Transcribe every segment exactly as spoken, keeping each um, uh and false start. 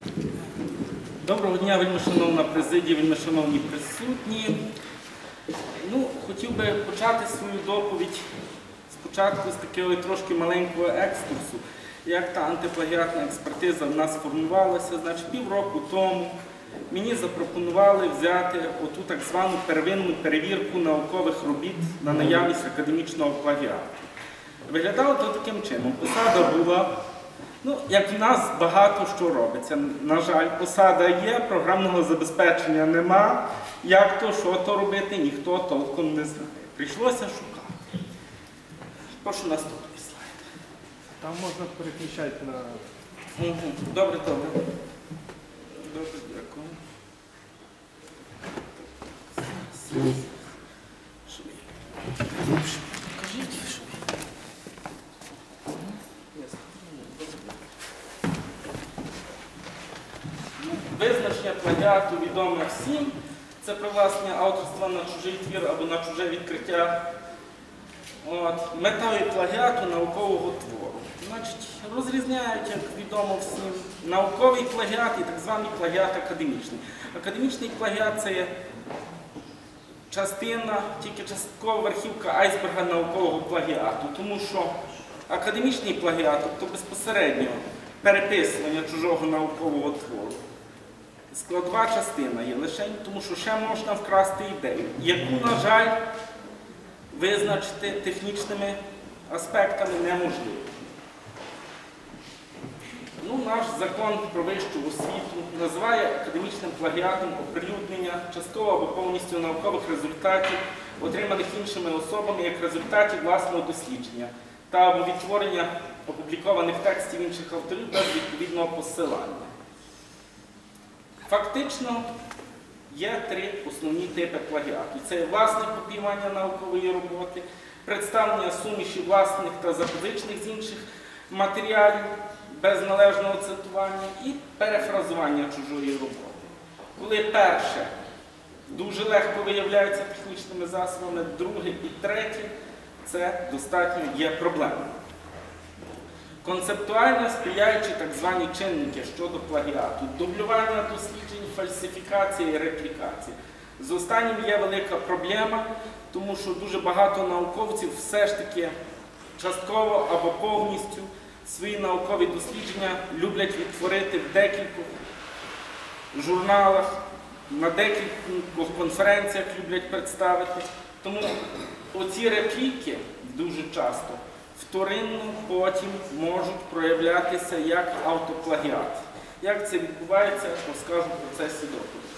Доброго дня, вельмишановна президія, вельмишановні присутні. Ну, хотів би почати свою доповідь спочатку з такого трошки маленького екскурсу. Як та антиплагіатна експертиза в нас формувалася, значить півроку тому мені запропонували взяти оту так звану первинну перевірку наукових робіт на наявність академічного плагіату. Виглядало то таким чином. Посада була, ну, як в нас багато що робиться. На жаль, посада є, програмного забезпечення нема. Як то, що то робити, ніхто толком не знає. Прийшлося шукати. Прошу наступний слайд. Там можна переключати на... Угу. Добре, добре. Добре, дякую. Покажіть, що визначення плагіату відоме всім. Це привласнення авторства на чужий твір або на чуже відкриття. От. Метою плагіату наукового твору. Значить, розрізняють, як відомо всім, науковий плагіат і так званий плагіат академічний. Академічний плагіат – це є частина, тільки часткова верхівка айсберга наукового плагіату. Тому що академічний плагіат, тобто безпосередньо переписування чужого наукового твору, складова частина є лише, тому що ще можна вкрасти ідею, яку, на жаль, визначити технічними аспектами неможливо. Ну, наш закон про вищу освіту називає академічним плагіатом оприлюднення частково або повністю наукових результатів, отриманих іншими особами як результатів власного дослідження та або відтворення опублікованих текстів інших авторів без відповідного посилання. Фактично, є три основні типи плагіату. Це є власне копіювання наукової роботи, представлення суміші власних та запозичених з інших матеріалів без належного цитування і перефразування чужої роботи. Коли перше дуже легко виявляється технічними засобами, друге і третє – це достатньо є проблемою. Концептуально сприяючи так звані чинники щодо плагіату, дублювання досліджень, фальсифікація і реплікація. З останнім є велика проблема, тому що дуже багато науковців все ж таки частково або повністю свої наукові дослідження люблять відтворити в декількох журналах, на декількох конференціях люблять представити. Тому оці репліки дуже часто вторинно потім можуть проявлятися як автоплагіат. Як це відбувається, розкажу в процесі доповіді.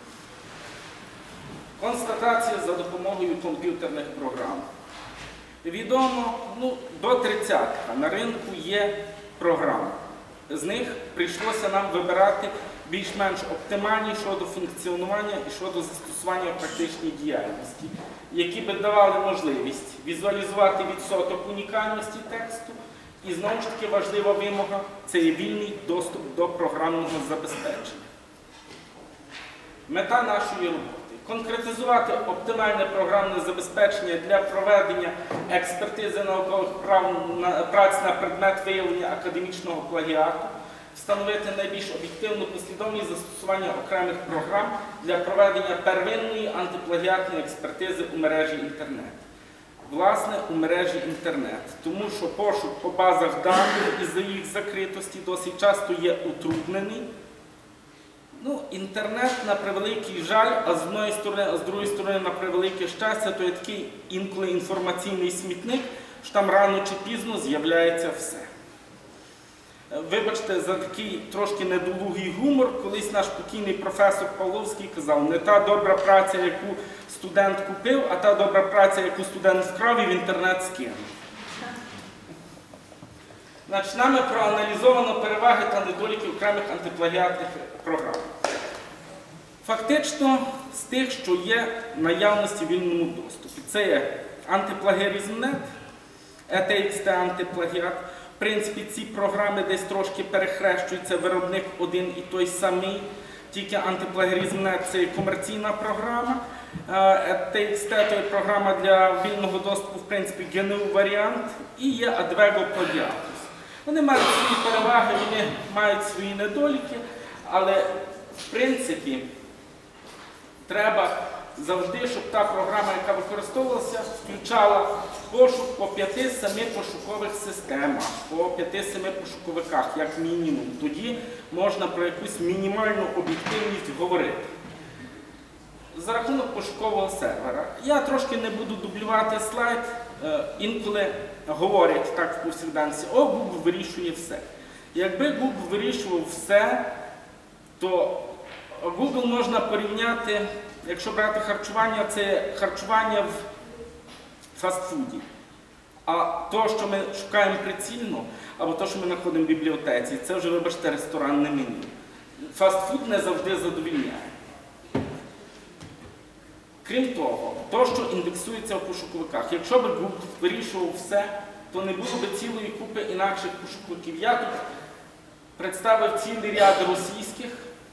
Констатація за допомогою комп'ютерних програм. Відомо, ну, до тридцятки на ринку є програми. З них прийшлося нам вибирати більш-менш оптимальні щодо функціонування і щодо застосування в практичній діяльності, які би давали можливість візуалізувати відсоток унікальності тексту. І знову ж таки важлива вимога – це є вільний доступ до програмного забезпечення. Мета нашої роботи – конкретизувати оптимальне програмне забезпечення для проведення експертизи наукових праць на предмет виявлення академічного плагіату, встановити найбільш об'єктивну послідовність застосування окремих програм для проведення первинної антиплагіатної експертизи у мережі інтернет. Власне, у мережі інтернет. Тому що пошук по базах даних із-за їх закритості досить часто є утруднений. Ну, інтернет, на превеликий жаль, а з однієї сторони, а з другої сторони, на превелике щастя, то є такий інколи інформаційний смітник, що там рано чи пізно з'являється все. Вибачте за такий трошки недолугий гумор, колись наш покійний професор Павловський казав, не та добра праця, яку студент купив, а та добра праця, яку студент вкрав і в інтернет скинув. Значить, нами проаналізовано переваги та недоліки окремих антиплагіатних програм. Фактично, з тих, що є в наявності в вільному доступі. Це є антиплагіаризм точка нет, і ті ікс ті антиплагіат. В принципі, ці програми десь трошки перехрещуються, виробник один і той самий. Тільки антиплагіаризм точка нет – це комерційна програма, і ті ікс ті – це програма для вільного доступу, в принципі, ге ен у варіант, і є Advego Plagiatus. Вони мають свої переваги, вони мають свої недоліки, Але, в принципі, треба завжди, щоб та програма, яка використовувалася, включала пошук по п'яти-семи пошукових системах, по п'яти-семи пошуковиках, як мінімум. Тоді можна про якусь мінімальну об'єктивність говорити. За рахунок пошукового сервера. Я трошки не буду дублювати слайд, інколи говорять так в повсякденці: о, Google вирішує все. Якби Google вирішував все, то Google можна порівняти, якщо брати харчування, це харчування в фастфуді. А то, що ми шукаємо прицільно, або то, що ми знаходимо в бібліотеці, це вже, вибачте, ресторанне меню. Фастфуд не завжди задовільняє. Крім того, то, що індексується в пошуковиках. Якщо б Google вирішував все, то не було б цілої купи інакших пошуковиків. Я тут представив цілий ряд російських,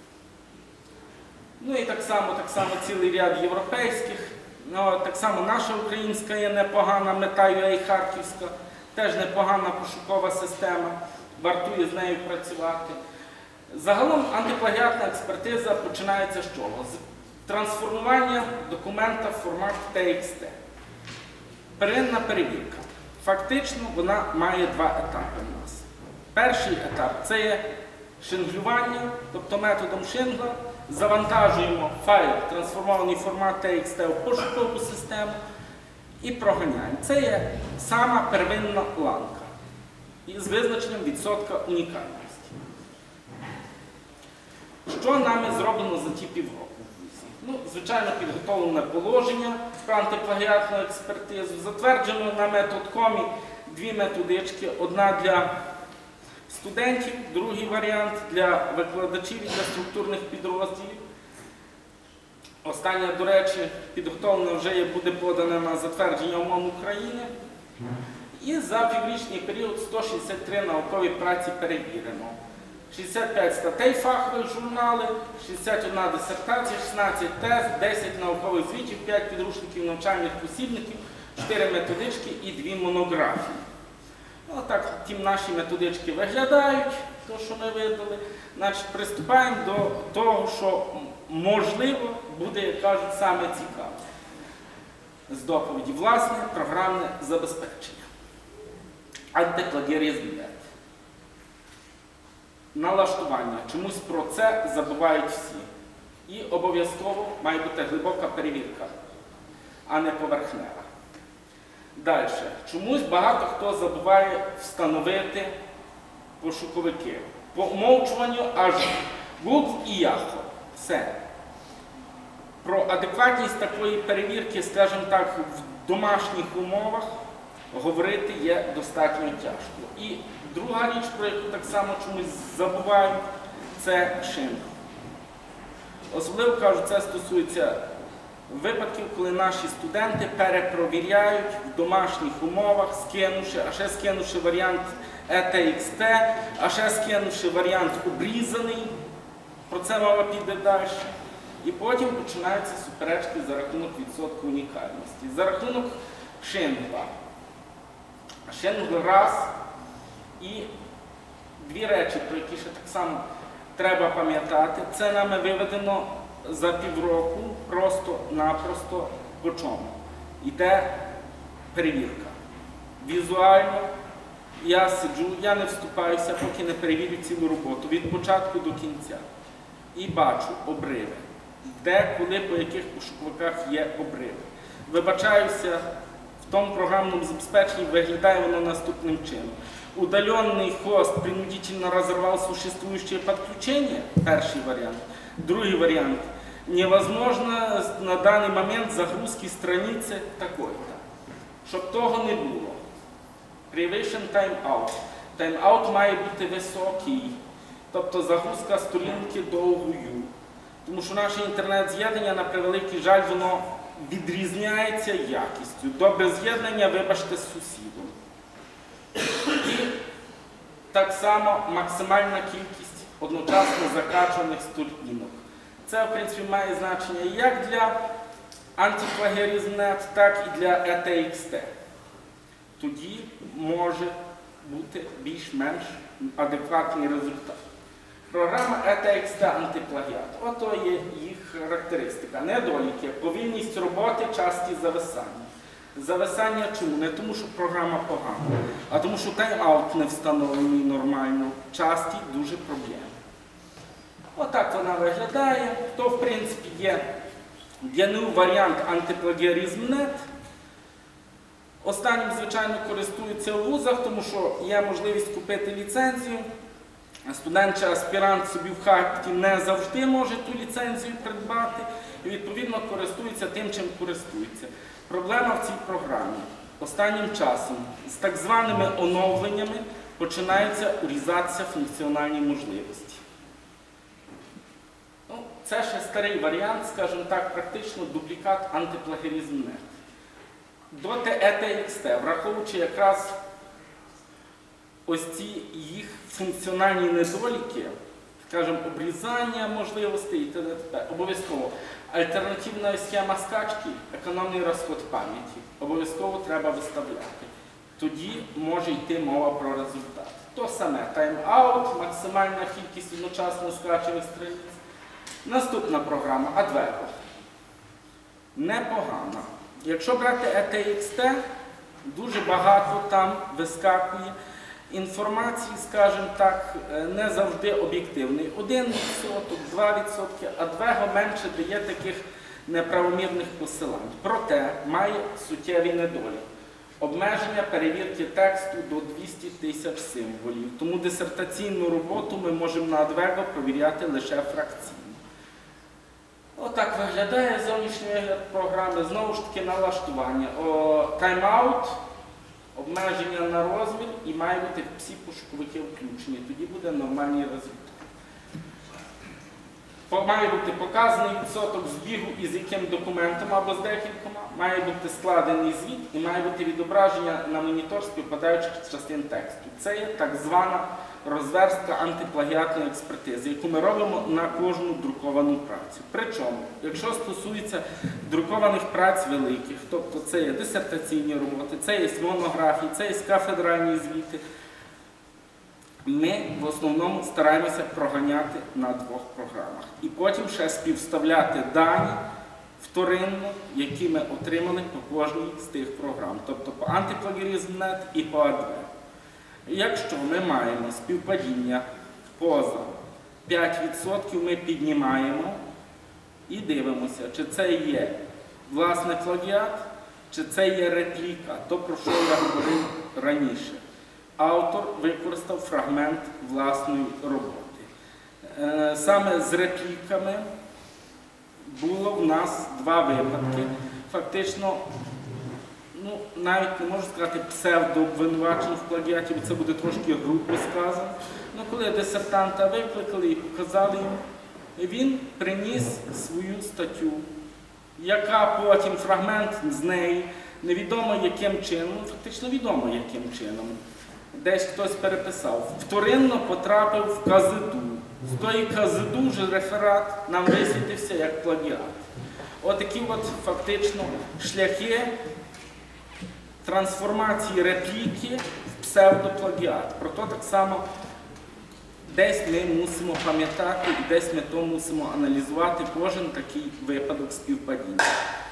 ну і так само, так само цілий ряд європейських. Ну, так само наша українська є непогана, Meta.ua харківська, теж непогана пошукова система, вартує з нею працювати. Загалом антиплагіатна експертиза починається з чого? З трансформування документа в формат ті ікс ті. Первинна перевірка. Фактично вона має два етапи у нас. Перший етап – це є шинглювання, тобто методом шингла завантажуємо файл, трансформований в формат ті ікс ті в пошукову систему і проганяємо. Це є сама первинна ланка із визначенням відсотка унікальності. Що нами зроблено за ті півроку? Ну, звичайно, підготовлене положення про антиплагіатну експертизу. Затверджено на метод комі дві методички. Одна для студентів, другий варіант для викладачів і для структурних підрозділів. Остання, до речі, підготовлена вже є, буде подана на затвердження ОМОН України. І за піврічний період сто шістдесят три наукові праці перевірено. шістдесят п'ять статей фахових журналів, шістдесят одна дисертація, шістнадцять тез, десять наукових звітів, п'ять підручників навчальних посібників, чотири методички і дві монографії. Отак ті наші методички виглядають, то, що ми видали. Значить, приступаємо до того, що, можливо, буде, як кажуть, саме цікаве з доповіді. Власне, програмне забезпечення. Антиплагіаризм. Налаштування. Чомусь про це забувають всі. І обов'язково має бути глибока перевірка, а не поверхнева. Далі. Чомусь багато хто забуває встановити пошуковики. По умовчуванню аж Google і Yahoo. Все. Про адекватність такої перевірки, скажімо так, в домашніх умовах говорити є достатньо тяжко. І друга річ, про яку так само чомусь забувають, це шинг. Особливо, кажу, це стосується випадків, коли наші студенти перепровіряють в домашніх умовах, скинувши, а ще скинувши варіант і ті ікс ті, а ще скинувши варіант обрізаний, про це мова піде далі. І потім починаються суперечки за рахунок відсотку унікальності. За рахунок шингла. Шингл раз. І дві речі, про які ще так само треба пам'ятати. Це нами виведено за півроку просто-напросто по чому. Йде перевірка. Візуально я сиджу, я не вступаюся, поки не перевірю цілу роботу, від початку до кінця. І бачу обриви. Де, коли, по яких пошуковиках є обриви. Вибачаюся, в тому програмному забезпеченні виглядає воно наступним чином. Удаленный хост принудительно разорвал существующее подключение, перший вариант. Другой вариант. Невозможно на данный момент загрузки страницы такой-то. Щоб того не було. Privation timeout. Тайм-аут має бути високий, тобто загрузка сторінки довгою. Тому що наше інтернет-з'єднання, на превеликий жаль, воно відрізняється якістю. Добре з'єднання, вибачте, з сусідом. І так само максимальна кількість одночасно закачаних сторінок. Це, в принципі, має значення як для антиплагіаризм.нет, так і для і ті ікс ті. Тоді може бути більш-менш адекватний результат. Програма і ті ікс ті антиплагіат. Ото є їх характеристика. Недоліки, повільність роботи, часті зависання. Зависання чому? Не тому, що програма погана, а тому, що тайм-аут не встановлений нормально. Часті дуже проблеми. Отак вона виглядає. То, в принципі, є ді ен ю варіант антиплагіаризм точка нет. Останнім, звичайно, користуються в вузах, тому що є можливість купити ліцензію. Студент чи аспірант собі в хаті не завжди може ту ліцензію придбати і, відповідно, користується тим, чим користується. Проблема в цій програмі. Останнім часом з так званими оновленнями починаються урізатися функціональні можливості. Ну, це ще старий варіант, скажімо так, практично дублікат антиплагіаризм точка нет. Доти і ті ікс ті, враховуючи якраз ось ці їх функціональні недоліки, скажімо, обрізання можливостей і т.д. Обов'язково. Альтернативна схема скачки, економний розход пам'яті. Обов'язково треба виставляти. Тоді може йти мова про результат. То саме тайм-аут, максимальна кількість одночасно скачених страниць. Наступна програма Adveco. Непогана. Якщо брати і ті ікс ті, дуже багато там вискакує інформації, скажімо так, не завжди об'єктивної. один відсоток, два відсотки, Adveco менше дає таких неправомірних посилань. Проте має суттєві недоліки. Обмеження перевірки тексту до двохсот тисяч символів. Тому дисертаційну роботу ми можемо на Adveco провіряти лише фракційно. Отак виглядає зовнішній вигляд програми. Знову ж таки налаштування. Тайм-аут, обмеження на розмір і має бути всі пошуковики включені. Тоді буде нормальний результат. Має бути показаний відсоток збігу із яким документом або з декількома, має бути складений звіт і має бути відображення на монітор співпадаючих частин тексту. Це є так звана розверстка антиплагіатної експертизи, яку ми робимо на кожну друковану працю. Причому, якщо стосується друкованих праць великих, тобто це є дисертаційні роботи, це є монографії, це є кафедральні звіти, ми в основному стараємося проганяти на двох програмах. І потім ще співставляти дані вторинно, які ми отримали по кожній з тих програм. Тобто по антиплагіаризм точка нет і по Adveco. Якщо ми маємо співпадіння поза п'ять відсотків, ми піднімаємо і дивимося, чи це є власне плагіат, чи це є репліка, то про що я говорив раніше. Автор використав фрагмент власної роботи. Саме з репліками було в нас два випадки. Фактично, ну, навіть не можу сказати псевдообвинувачень в плагіаті, бо це буде трошки грубо сказано. Ну, коли дисертанта викликали і показали йому, він приніс свою статтю, яка потім фрагмент з неї, невідомо яким чином, фактично відомо яким чином, десь хтось переписав, вторинно потрапив в КЗДУ. З тої КЗДУ вже реферат нам висвітився як плагіат. Отакі от фактично шляхи трансформації репліки в псевдоплагіат. Проте так само десь ми мусимо пам'ятати і десь ми то мусимо аналізувати кожен такий випадок співпадіння.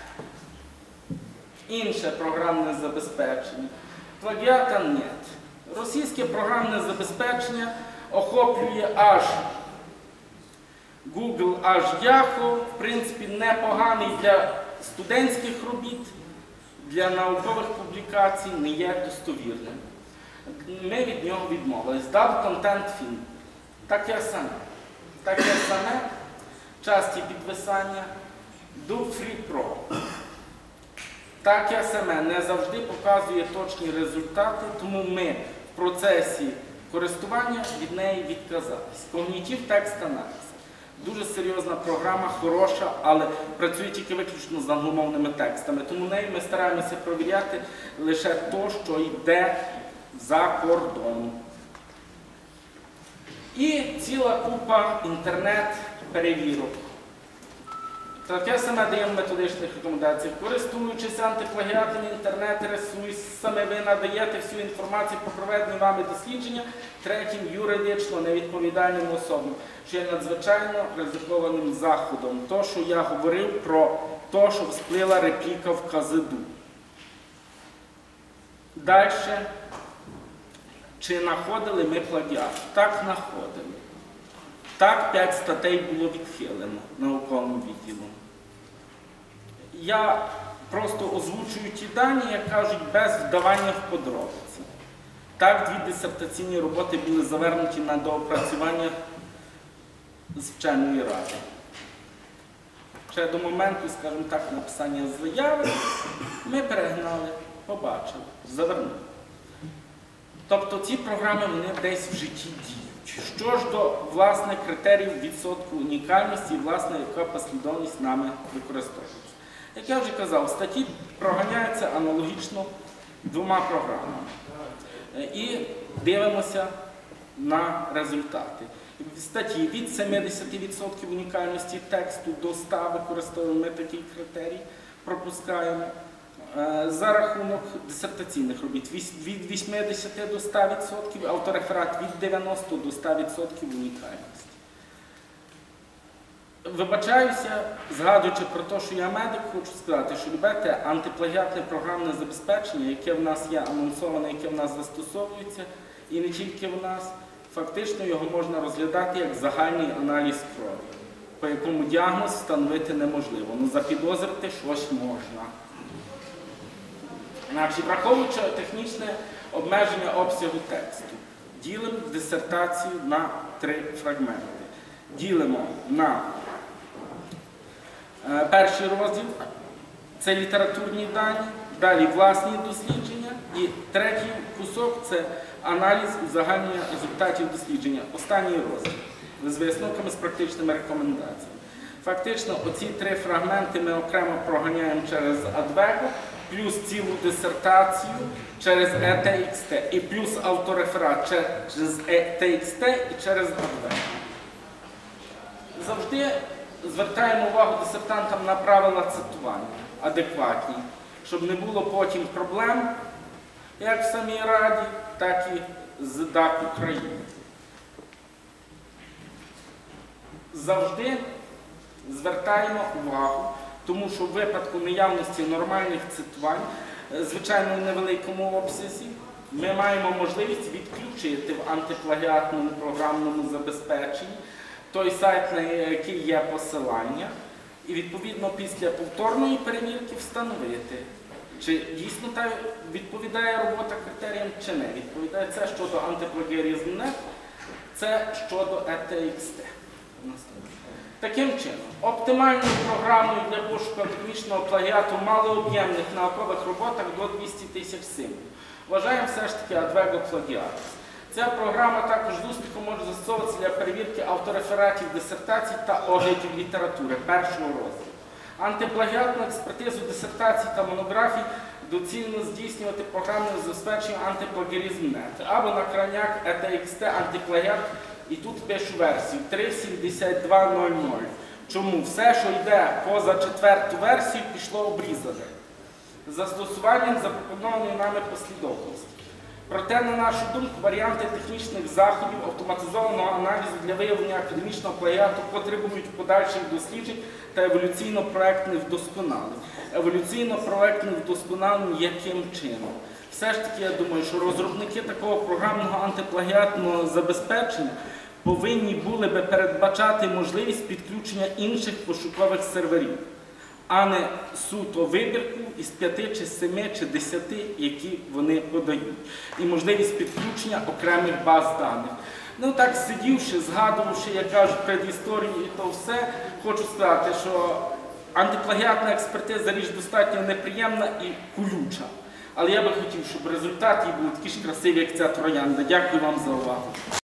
Інше програмне забезпечення. Плагіата нет. Російське програмне забезпечення охоплює аж Google, аж Yahoo, в принципі, непоганий для студентських робіт, для наукових публікацій, не є достовірним. Ми від нього відмовились. Дав контент фільм. Таке саме. Таке саме. Часті підвисання. Do Free Pro. Таке саме не завжди показує точні результати, тому ми в процесі користування від неї відказались. Cognitive Text Analysis. Дуже серйозна програма, хороша, але працює тільки виключно з англомовними текстами. Тому нею ми стараємося провіряти лише те, що йде за кордону. І ціла купа інтернет-перевірок. Таке саме даємо в методичних рекомендаціях. Користуючись антиплагіатним інтернет-ресурсами, ви надаєте всю інформацію про проведені вами дослідження третім юридично невідповідальним особам, що є надзвичайно ризикованим заходом. То, що я говорив про те, що всплила репліка в КЗДУ. Далі. Чи знаходили ми плагіат? Так, знаходили. Так, п'ять статей було відхилено науковим відділом. Я просто озвучую ті дані, як кажуть, без вдавання в подробиці. Так, дві дисертаційні роботи були завернуті на доопрацювання з вченої ради. Ще до моменту, скажімо так, написання заяви ми перегнали, побачили, завернули. Тобто ці програми вони десь в житті діють. Що ж до власне критеріїв відсотку унікальності і власне яка послідовність нами використовується. Як я вже казав, статті проганяються аналогічно двома програмами. І дивимося на результати. В статті від семидесяти відсотків унікальності тексту до ста використовуємо ми такий критерій, пропускаємо. За рахунок дисертаційних робіт від вісімдесяти до ста відсотків, автореферат від дев'яноста до ста відсотків унікальності. Вибачаюся, згадуючи про те, що я медик, хочу сказати, що любите антиплагіатне програмне забезпечення, яке в нас є анонсоване, яке в нас застосовується, і не тільки в нас, фактично його можна розглядати як загальний аналіз крові, по якому діагноз встановити неможливо, але запідозрити щось можна. Значить, враховуючи технічне обмеження обсягу тексту, ділимо дисертацію на три фрагменти. Ділимо на е, перший розділ, це літературні дані, далі власні дослідження і третій кусок – це аналіз узагальнення результатів дослідження, останній розділ, з висновками, з практичними рекомендаціями. Фактично, оці три фрагменти ми окремо проганяємо через Adveco, плюс цілу дисертацію через і те ікс те, і плюс автореферат через і те ікс те і через Adveco. Завжди звертаємо увагу дисертантам на правила цитування, адекватні, щоб не було потім проблем, як в самій Раді, так і з ДАК України. Завжди звертаємо увагу, тому що в випадку наявності нормальних цитувань, звичайно в невеликому обсязі, ми маємо можливість відключити в антиплагіатному програмному забезпеченні той сайт, на який є посилання, і відповідно після повторної перевірки встановити, чи дійсно та відповідає робота критеріям, чи не відповідає. Це щодо антиплагіаризму точка нет, це щодо і те ікс те. Таким чином, оптимальною програмою для пошуку академічного плагіату в малооб'ємних наукових роботах до двохсот тисяч символів вважаємо все ж таки Adveco Plagiatus. Ця програма також з успіхом може застосовуватися для перевірки авторефератів дисертацій та оглядів літератури першого розділу. Антиплагіатну експертизу дисертацій та монографій доцільно здійснювати програмним забезпеченням антиплагіаризм точка нет або на краняк і те ікс те антиплагіат. І тут пишу версію три сімдесят два нуль нуль. Чому? Все, що йде поза четверту версію, пішло обрізане. Застосуванням запропонованої нами послідовності. Проте, на нашу думку, варіанти технічних заходів автоматизованого аналізу для виявлення академічного плагіату потребують подальших досліджень та еволюційно-проектних вдосконалень. Еволюційно-проектних вдосконалень яким чином? Все ж таки, я думаю, що розробники такого програмного антиплагіатного забезпечення повинні були би передбачати можливість підключення інших пошукових серверів, а не суто вибірку із п'яти, чи семи, чи десяти, які вони подають. І можливість підключення окремих баз даних. Ну так, сидівши, згадувавши, як кажуть, предісторію і то все, хочу сказати, що антиплагіатна експертиза річ достатньо неприємна і колюча. Але я би хотів, щоб результат її був такий ж красивий, як ця троянда. Дякую вам за увагу.